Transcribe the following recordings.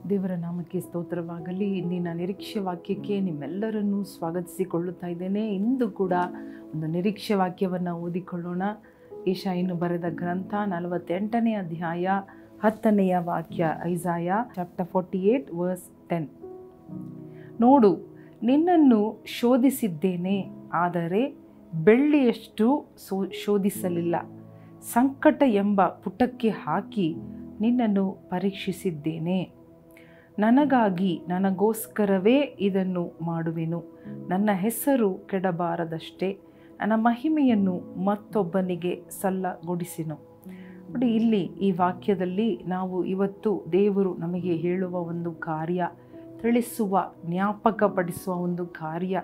ದೇವರ ನಾಮಕ್ಕೆ ಸ್ತೋತ್ರವಾಗಲಿ. ಇಂದಿನ ನಿರೀಕ್ಷೆ ವಾಕ್ಯಕ್ಕೆ ನಿಮ್ಮೆಲ್ಲರನ್ನೂ ಸ್ವಾಗತಿಸಿಕೊಳ್ಳುತ್ತಾ ಇದ್ದೇನೆ. ಇಂದು ಕೂಡ ಒಂದು ನಿರೀಕ್ಷೆ ವಾಕ್ಯವನ್ನು ಓದಿಕೊಳ್ಳೋಣ. ಯೆಶಾಯನು ಬರೆದ ಗ್ರಂಥ 48ನೇ ಅಧ್ಯಾಯ 10ನೇ ವಾಕ್ಯ. Isaiah chapter 48 verse 10. ನೋಡು, ನಿನ್ನನ್ನು ಶೋಧಿಸಿದ್ದೇನೆ, ಆದರೆ ಬೆಳ್ಳಿಯಷ್ಟು ಶೋಧಿಸಲಿಲ್ಲ. ಸಂಕಟ ಎಂಬ ಪುಟಕ್ಕೆ ಹಾಕಿ ನಿನ್ನನ್ನು ಪರೀಕ್ಷಿಸಿದ್ದೇನೆ. ನನಗೋಸ್ಕರವೇ ಇದನ್ನು ಮಾಡುವೆನು. ನನ್ನ ಹೆಸರು ಕೆಡಬಾರದಷ್ಟೇ, ನನ್ನ ಮಹಿಮೆಯನ್ನು ಮತ್ತೊಬ್ಬನಿಗೆ ಸಲ್ಲಗೊಡಿಸೆನು. ನೋಡಿ, ಇಲ್ಲಿ ಈ ವಾಕ್ಯದಲ್ಲಿ ನಾವು ಇವತ್ತು ದೇವರು ನಮಗೆ ಹೇಳುವ ಒಂದು ಕಾರ್ಯ, ತಿಳಿಸುವ, ಜ್ಞಾಪಕಪಡಿಸುವ ಒಂದು ಕಾರ್ಯ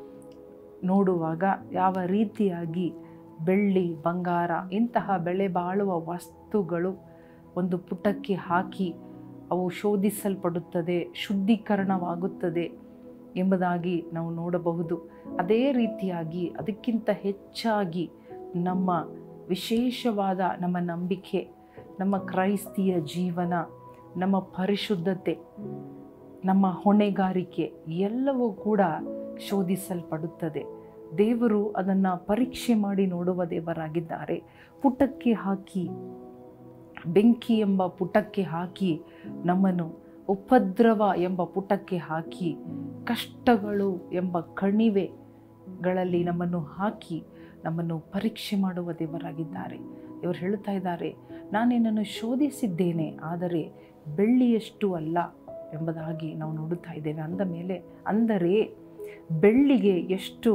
ನೋಡುವಾಗ ಯಾವ ರೀತಿಯಾಗಿ ಬೆಳ್ಳಿ, ಬಂಗಾರ ಇಂತಹ ಬೆಲೆ ಬಾಳುವ ವಸ್ತುಗಳು ಒಂದು ಪುಟಕ್ಕೆ ಹಾಕಿ ಅವು ಶೋಧಿಸಲ್ಪಡುತ್ತದೆ, ಶುದ್ಧೀಕರಣವಾಗುತ್ತದೆ ಎಂಬುದಾಗಿ ನಾವು ನೋಡಬಹುದು. ಅದೇ ರೀತಿಯಾಗಿ ಅದಕ್ಕಿಂತ ಹೆಚ್ಚಾಗಿ ನಮ್ಮ ವಿಶೇಷವಾದ ನಮ್ಮ ನಂಬಿಕೆ, ನಮ್ಮ ಕ್ರೈಸ್ತಿಯ ಜೀವನ, ನಮ್ಮ ಪರಿಶುದ್ಧತೆ, ನಮ್ಮ ಹೊಣೆಗಾರಿಕೆ ಎಲ್ಲವೂ ಕೂಡ ಶೋಧಿಸಲ್ಪಡುತ್ತದೆ. ದೇವರು ಅದನ್ನು ಪರೀಕ್ಷೆ ಮಾಡಿ ನೋಡುವ ದೇವರಾಗಿದ್ದಾರೆ. ಪುಟಕ್ಕೆ ಹಾಕಿ, ಬೆಂಕಿ ಎಂಬ ಪುಟಕ್ಕೆ ಹಾಕಿ, ನಮ್ಮನ್ನು ಉಪದ್ರವ ಎಂಬ ಪುಟಕ್ಕೆ ಹಾಕಿ, ಕಷ್ಟಗಳು ಎಂಬ ಕಣಿವೆಗಳಲ್ಲಿ ನಮ್ಮನ್ನು ಹಾಕಿ ನಮ್ಮನ್ನು ಪರೀಕ್ಷೆ ಮಾಡುವ ದೇವರಾಗಿದ್ದಾರೆ. ಇವರು ಹೇಳ್ತಾ ಇದ್ದಾರೆ, ನಾನು ನಿನ್ನನ್ನು ಶೋಧಿಸಿದ್ದೇನೆ, ಆದರೆ ಬೆಳ್ಳಿಯಷ್ಟು ಅಲ್ಲ ಎಂಬುದಾಗಿ ನಾವು ನೋಡುತ್ತಾ ಇದ್ದೇವೆ. ಅಂದರೆ ಬೆಳ್ಳಿಗೆ ಎಷ್ಟು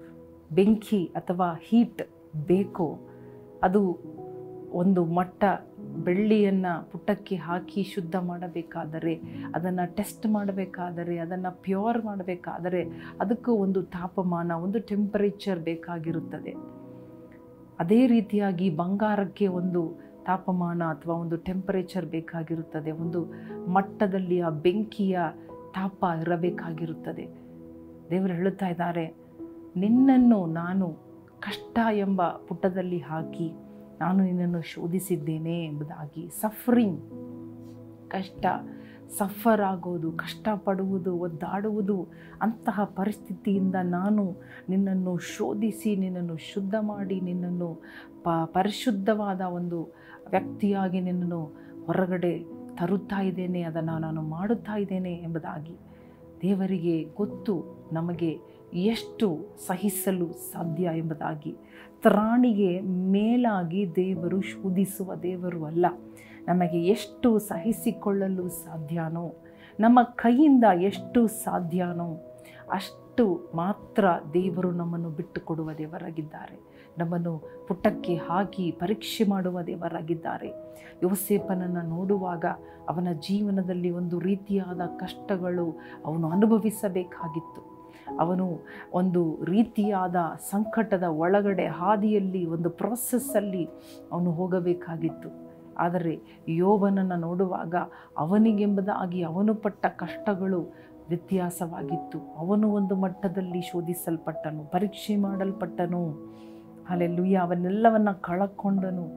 ಬೆಂಕಿ ಅಥವಾ ಹೀಟ್ ಬೇಕೋ, ಅದು ಒಂದು ಮಟ್ಟ ಬೆಳ್ಳಿಯನ್ನು ಪುಟಕ್ಕೆ ಹಾಕಿ ಶುದ್ಧ ಮಾಡಬೇಕಾದರೆ, ಅದನ್ನು ಟೆಸ್ಟ್ ಮಾಡಬೇಕಾದರೆ, ಅದನ್ನು ಪ್ಯೂರ್ ಮಾಡಬೇಕಾದರೆ ಅದಕ್ಕೂ ಒಂದು ತಾಪಮಾನ, ಒಂದು ಟೆಂಪರೇಚರ್ ಬೇಕಾಗಿರುತ್ತದೆ. ಅದೇ ರೀತಿಯಾಗಿ ಬಂಗಾರಕ್ಕೆ ಒಂದು ತಾಪಮಾನ ಅಥವಾ ಒಂದು ಟೆಂಪರೇಚರ್ ಬೇಕಾಗಿರುತ್ತದೆ. ಒಂದು ಮಟ್ಟದಲ್ಲಿ ಆ ಬೆಂಕಿಯ ತಾಪ ಇರಬೇಕಾಗಿರುತ್ತದೆ. ದೇವರು ಹೇಳುತ್ತಾ ಇದ್ದಾರೆ, ನಿನ್ನನ್ನು ನಾನು ಕಷ್ಟ ಎಂಬ ಪುಟದಲ್ಲಿ ಹಾಕಿ ನಾನು ನಿನ್ನನ್ನು ಶೋಧಿಸಿದ್ದೇನೆ ಎಂಬುದಾಗಿ. ಸಫರಿಂಗ್, ಕಷ್ಟ, ಸಫರ್ ಆಗೋದು, ಕಷ್ಟಪಡುವುದು, ಒದ್ದಾಡುವುದು, ಅಂತಹ ಪರಿಸ್ಥಿತಿಯಿಂದ ನಾನು ನಿನ್ನನ್ನು ಶೋಧಿಸಿ, ನಿನ್ನನ್ನು ಶುದ್ಧ ಮಾಡಿ, ನಿನ್ನನ್ನು ಪರಿಶುದ್ಧವಾದ ಒಂದು ವ್ಯಕ್ತಿಯಾಗಿ ನಿನ್ನನ್ನು ಹೊರಗಡೆ ತರುತ್ತಾ ಇದ್ದೇನೆ, ಅದನ್ನು ನಾನು ಮಾಡುತ್ತಾ ಇದ್ದೇನೆ ಎಂಬುದಾಗಿ. ದೇವರಿಗೆ ಗೊತ್ತು ನಮಗೆ ಎಷ್ಟು ಸಹಿಸಲು ಸಾಧ್ಯ ಎಂಬುದಾಗಿ. ತ್ರಾಣಿಗೆ ಮೇಲಾಗಿ ದೇವರು ಶೋಧಿಸುವ ದೇವರು ಅಲ್ಲ. ನಮಗೆ ಎಷ್ಟು ಸಹಿಸಿಕೊಳ್ಳಲು ಸಾಧ್ಯನೋ, ನಮ್ಮ ಕೈಯಿಂದ ಎಷ್ಟು ಸಾಧ್ಯನೋ ಅಷ್ಟು ಮಾತ್ರ ದೇವರು ನಮ್ಮನ್ನು ಬಿಟ್ಟು ಕೊಡುವ ದೇವರಾಗಿದ್ದಾರೆ. ನಮ್ಮನ್ನು ಪುಟಕ್ಕೆ ಹಾಕಿ ಪರೀಕ್ಷೆ ಮಾಡುವ ದೇವರಾಗಿದ್ದಾರೆ. ಯೋಸೇಫನನ್ನು ನೋಡುವಾಗ ಅವನ ಜೀವನದಲ್ಲಿ ಒಂದು ರೀತಿಯಾದ ಕಷ್ಟಗಳು ಅವನು ಅನುಭವಿಸಬೇಕಾಗಿತ್ತು. ಅವನು ಒಂದು ರೀತಿಯಾದ ಸಂಕಟದ ಒಳಗಡೆ ಹಾದಿಯಲ್ಲಿ, ಒಂದು ಪ್ರೋಸೆಸ್ಸಲ್ಲಿ ಅವನು ಹೋಗಬೇಕಾಗಿತ್ತು. ಆದರೆ ಯೋಬನನ್ನು ನೋಡುವಾಗ ಅವನಿಗೆಂಬುದಾಗಿ ಅವನು ಪಟ್ಟ ಕಷ್ಟಗಳು ವ್ಯತ್ಯಾಸವಾಗಿತ್ತು. ಅವನು ಒಂದು ಮಟ್ಟದಲ್ಲಿ ಶೋಧಿಸಲ್ಪಟ್ಟನು, ಪರೀಕ್ಷೆ ಮಾಡಲ್ಪಟ್ಟನು. ಹಲ್ಲೆಲೂಯಾ. ಅವನ್ನೆಲ್ಲವನ್ನು ಕಳಕೊಂಡನು.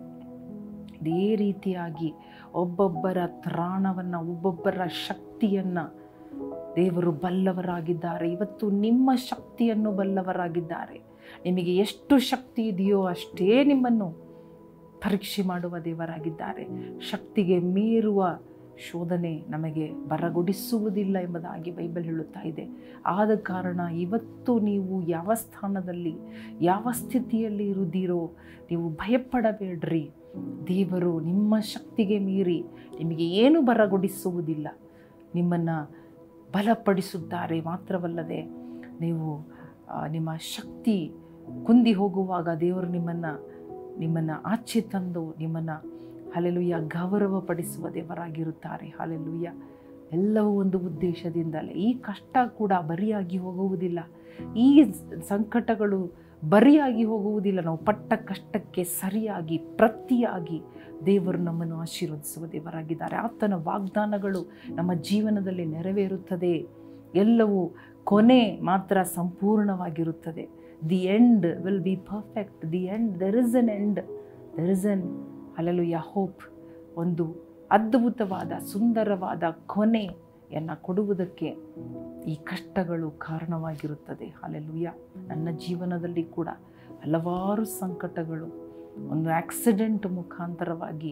ಇದೇ ರೀತಿಯಾಗಿ ಒಬ್ಬೊಬ್ಬರ ತ್ರಾಣವನ್ನು, ಒಬ್ಬೊಬ್ಬರ ಶಕ್ತಿಯನ್ನು ದೇವರು ಬಲ್ಲವರಾಗಿದ್ದಾರೆ. ಇವತ್ತು ನಿಮ್ಮ ಶಕ್ತಿಯನ್ನು ಬಲ್ಲವರಾಗಿದ್ದಾರೆ. ನಿಮಗೆ ಎಷ್ಟು ಶಕ್ತಿ ಇದೆಯೋ ಅಷ್ಟೇ ನಿಮ್ಮನ್ನು ಪರೀಕ್ಷೆ ಮಾಡುವ ದೇವರಾಗಿದ್ದಾರೆ. ಶಕ್ತಿಗೆ ಮೀರುವ ಶೋಧನೆ ನಮಗೆ ಬರಗೊಡಿಸುವುದಿಲ್ಲ ಎಂಬುದಾಗಿ ಬೈಬಲ್ ಹೇಳುತ್ತಾ ಇದೆ. ಆದ ಕಾರಣ ಇವತ್ತು ನೀವು ಯಾವ ಸ್ಥಾನದಲ್ಲಿ, ಯಾವ ಸ್ಥಿತಿಯಲ್ಲಿ ಇರುವುದಿರೋ ನೀವು ಭಯಪಡಬೇಡ್ರಿ. ದೇವರು ನಿಮ್ಮ ಶಕ್ತಿಗೆ ಮೀರಿ ನಿಮಗೆ ಏನು ಬರಗೊಡಿಸುವುದಿಲ್ಲ, ನಿಮ್ಮನ್ನು ಬಲಪಡಿಸುತ್ತಾರೆ. ಮಾತ್ರವಲ್ಲದೆ ನೀವು ನಿಮ್ಮ ಶಕ್ತಿ ಕುಂದಿ ಹೋಗುವಾಗ ದೇವರು ನಿಮ್ಮನ್ನು ಆಚೆ ತಂದು ನಿಮ್ಮನ್ನು ಹಲ್ಲೆಲೂಯಾ ಗೌರವಪಡಿಸುವ ದೇವರಾಗಿರುತ್ತಾರೆ. ಹಲ್ಲೆಲೂಯಾ. ಎಲ್ಲವೂ ಒಂದು ಉದ್ದೇಶದಿಂದಲೇ. ಈ ಕಷ್ಟ ಕೂಡ ಬರಿಯಾಗಿ ಹೋಗುವುದಿಲ್ಲ, ಈ ಸಂಕಟಗಳು ಬರಿಯಾಗಿ ಹೋಗುವುದಿಲ್ಲ. ನಾವು ಪಟ್ಟ ಕಷ್ಟಕ್ಕೆ ಸರಿಯಾಗಿ ಪ್ರತಿಯಾಗಿ ದೇವರು ನಮ್ಮನ್ನು ಆಶೀರ್ವದಿಸುವ ದೇವರಾಗಿದ್ದಾರೆ. ಆತನ ವಾಗ್ದಾನಗಳು ನಮ್ಮ ಜೀವನದಲ್ಲಿ ನೆರವೇರುತ್ತದೆ. ಎಲ್ಲವೂ ಕೊನೆ ಮಾತ್ರ ಸಂಪೂರ್ಣವಾಗಿರುತ್ತದೆ. The end will be perfect. The end, there is an end, there is an hallelujah hope. ಒಂದು ಅದ್ಭುತವಾದ ಸುಂದರವಾದ ಕೊನೆ ಕೊಡುವುದಕ್ಕೆ ಈ ಕಷ್ಟಗಳು ಕಾರಣವಾಗಿರುತ್ತದೆ. ಹಲ್ಲೆಲೂಯಾ. ನನ್ನ ಜೀವನದಲ್ಲಿ ಕೂಡ ಹಲವಾರು ಸಂಕಟಗಳು, ಒಂದು ಆಕ್ಸಿಡೆಂಟ್ ಮುಖಾಂತರವಾಗಿ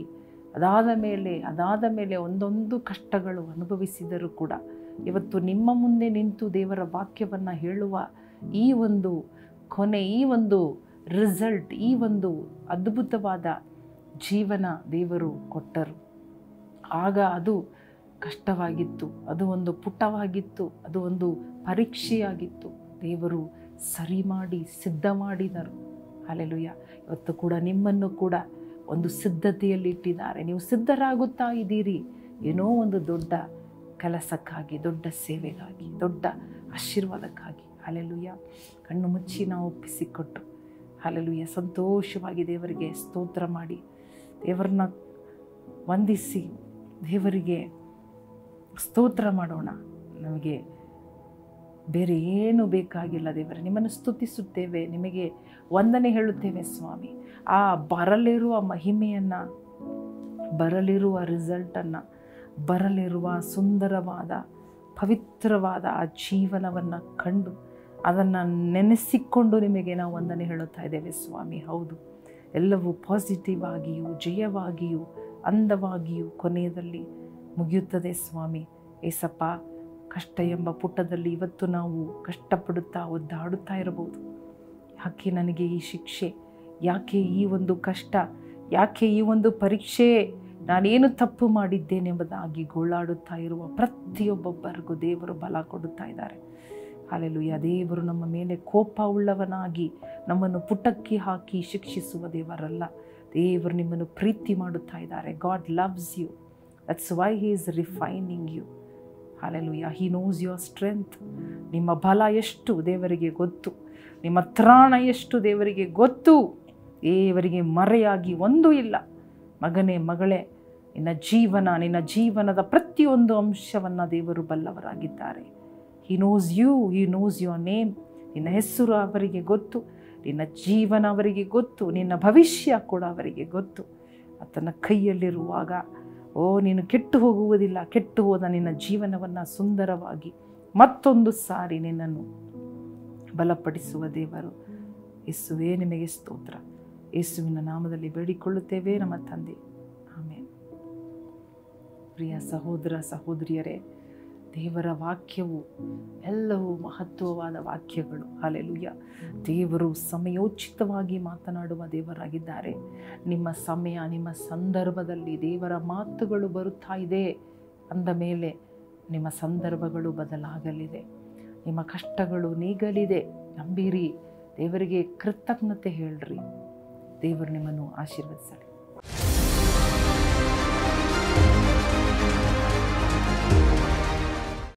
ಅದಾದ ಮೇಲೆ ಒಂದೊಂದು ಕಷ್ಟಗಳು ಅನುಭವಿಸಿದರೂ ಕೂಡ ಇವತ್ತು ನಿಮ್ಮ ಮುಂದೆ ನಿಂತು ದೇವರ ವಾಕ್ಯವನ್ನು ಹೇಳುವ ಈ ಒಂದು ಕೊನೆ, ಈ ಒಂದು ರಿಸಲ್ಟ್, ಈ ಒಂದು ಅದ್ಭುತವಾದ ಜೀವನ ದೇವರು ಕೊಟ್ಟರು. ಆಗ ಅದು ಕಷ್ಟವಾಗಿತ್ತು, ಅದು ಒಂದು ಪುಟವಾಗಿತ್ತು, ಅದು ಒಂದು ಪರೀಕ್ಷೆಯಾಗಿತ್ತು. ದೇವರು ಸರಿ ಮಾಡಿ ಸಿದ್ಧ ಮಾಡಿದರು. ಹಲ್ಲೆಲೂಯಾ. ಇವತ್ತು ಕೂಡ ನಿಮ್ಮನ್ನು ಕೂಡ ಒಂದು ಸಿದ್ಧತೆಯಲ್ಲಿ ಇಟ್ಟಿದ್ದಾರೆ. ನೀವು ಸಿದ್ಧರಾಗುತ್ತಾ ಇದ್ದೀರಿ ಏನೋ ಒಂದು ದೊಡ್ಡ ಕೆಲಸಕ್ಕಾಗಿ, ದೊಡ್ಡ ಸೇವೆಗಾಗಿ, ದೊಡ್ಡ ಆಶೀರ್ವಾದಕ್ಕಾಗಿ. ಹಲ್ಲೆಲೂಯಾ. ಕಣ್ಣು ಮುಚ್ಚಿ ನಾವು ಒಪ್ಪಿಸಿಕೊಟ್ಟು ಹಲ್ಲೆಲೂಯಾ ಸಂತೋಷವಾಗಿ ದೇವರಿಗೆ ಸ್ತೋತ್ರ ಮಾಡಿ, ದೇವರನ್ನ ವಂದಿಸಿ, ದೇವರಿಗೆ ಸ್ತೋತ್ರ ಮಾಡೋಣ. ನಮಗೆ ಬೇರೆ ಏನು ಬೇಕಾಗಿಲ್ಲ ದೇವರೇ. ನಿಮ್ಮನ್ನು ಸ್ತುತಿಸುತ್ತೇವೆ, ನಿಮಗೆ ವಂದನೆ ಹೇಳುತ್ತೇವೆ ಸ್ವಾಮಿ. ಆ ಬರಲಿರುವ ಮಹಿಮೆಯನ್ನು, ಬರಲಿರುವ ರಿಸಲ್ಟನ್ನು, ಬರಲಿರುವ ಸುಂದರವಾದ ಪವಿತ್ರವಾದ ಆ ಜೀವನವನ್ನು ಕಂಡು ಅದನ್ನು ನೆನೆಸಿಕೊಂಡು ನಿಮಗೆ ನಾವು ವಂದನೆ ಹೇಳುತ್ತಾ ಇದ್ದೇವೆ ಸ್ವಾಮಿ. ಹೌದು, ಎಲ್ಲವೂ ಪಾಸಿಟಿವ್ ಆಗಿಯೂ ಜಯವಾಗಿಯೂ ಅಂದವಾಗಿಯೂ ಕೊನೆಯದಲ್ಲಿ ಮುಗಿಯುತ್ತದೆ ಸ್ವಾಮಿ. ಏಸಪ್ಪ, ಕಷ್ಟ ಎಂಬ ಪುಟದಲ್ಲಿ ಇವತ್ತು ನಾವು ಕಷ್ಟಪಡುತ್ತಾ ಒದ್ದಾಡುತ್ತಾ ಇರಬಹುದು. ಯಾಕೆ ನನಗೆ ಈ ಶಿಕ್ಷೆ, ಯಾಕೆ ಈ ಒಂದು ಕಷ್ಟ, ಯಾಕೆ ಈ ಒಂದು ಪರೀಕ್ಷೆ, ನಾನೇನು ತಪ್ಪು ಮಾಡಿದ್ದೇನೆಂಬುದಾಗಿ ಗೋಳಾಡುತ್ತಾ ಇರುವ ಪ್ರತಿಯೊಬ್ಬೊಬ್ಬರಿಗೂ ದೇವರು ಬಲ ಕೊಡುತ್ತಾ ಇದ್ದಾರೆ. ಹಲ್ಲೆಲೂಯಾ. ದೇವರು ನಮ್ಮ ಮೇಲೆ ಕೋಪ ಉಳ್ಳವನಾಗಿ ನಮ್ಮನ್ನು ಪುಟಕ್ಕೆ ಹಾಕಿ ಶಿಕ್ಷಿಸುವ ದೇವರಲ್ಲ. ದೇವರು ನಿಮ್ಮನ್ನು ಪ್ರೀತಿ ಮಾಡುತ್ತಾ ಇದ್ದಾರೆ. God loves you. That's why he is refining you. Hallelujah. He knows your strength. ನಿಮ್ಮ ಬಲ ಎಷ್ಟು ದೇವರಿಗೆ ಗೊತ್ತು, ನಿಮ್ಮ ತ್ರಾಣ ಎಷ್ಟು ದೇವರಿಗೆ ಗೊತ್ತು. ದೇವರಿಗೆ ಮರೆಯಾಗಿ ಒಂದೂ ಇಲ್ಲ. ಮಗನೇ, ಮಗಳೇ, ನಿನ್ನ ಜೀವನದ ಪ್ರತಿಯೊಂದು ಅಂಶವನ್ನು ದೇವರು ಬಲ್ಲವರಾಗಿದ್ದಾರೆ. He knows you, he knows your name. ನಿನ್ನ ಹೆಸರು ಅವರಿಗೆ ಗೊತ್ತು, ನಿನ್ನ ಜೀವನ ಅವರಿಗೆ ಗೊತ್ತು, ನಿನ್ನ ಭವಿಷ್ಯ ಕೂಡ ಅವರಿಗೆ ಗೊತ್ತು. ಆತನ ಕೈಯಲ್ಲಿರುವಾಗ ನೀನು ಕೆಟ್ಟು ಹೋಗುವುದಿಲ್ಲ. ಕೆಟ್ಟು ಹೋದ ನಿನ್ನ ಜೀವನವನ್ನು ಸುಂದರವಾಗಿ ಮತ್ತೊಂದು ಸಾರಿ ನಿನ್ನನ್ನು ಬಲಪಡಿಸುವ ದೇವರು. ಯೇಸುವೇ, ನಿಮಗೆ ಸ್ತೋತ್ರ. ಯೇಸುವಿನ ನಾಮದಲ್ಲಿ ಬೇಡಿಕೊಳ್ಳುತ್ತೇವೆ ನಮ್ಮ ತಂದೆ, ಆಮೆನ್. ಪ್ರಿಯ ಸಹೋದರ ಸಹೋದರಿಯರೇ, ದೇವರ ವಾಕ್ಯವು ಎಲ್ಲವೂ ಮಹತ್ವವಾದ ವಾಕ್ಯಗಳು. ಹಲ್ಲೆಲೂಯಾ. ದೇವರು ಸಮಯೋಚಿತವಾಗಿ ಮಾತನಾಡುವ ದೇವರಾಗಿದ್ದಾರೆ. ನಿಮ್ಮ ಸಮಯ, ನಿಮ್ಮ ಸಂದರ್ಭದಲ್ಲಿ ದೇವರ ಮಾತುಗಳು ಬರುತ್ತಾ ಇದೆ ಅಂದ ಮೇಲೆ ನಿಮ್ಮ ಸಂದರ್ಭಗಳು ಬದಲಾಗಲಿದೆ, ನಿಮ್ಮ ಕಷ್ಟಗಳು ನೀಗಲಿದೆ. ನಂಬಿರಿ, ದೇವರಿಗೆ ಕೃತಜ್ಞತೆ ಹೇಳ್ರಿ. ದೇವರು ನಿಮ್ಮನ್ನು ಆಶೀರ್ವದಿಸಲಿ.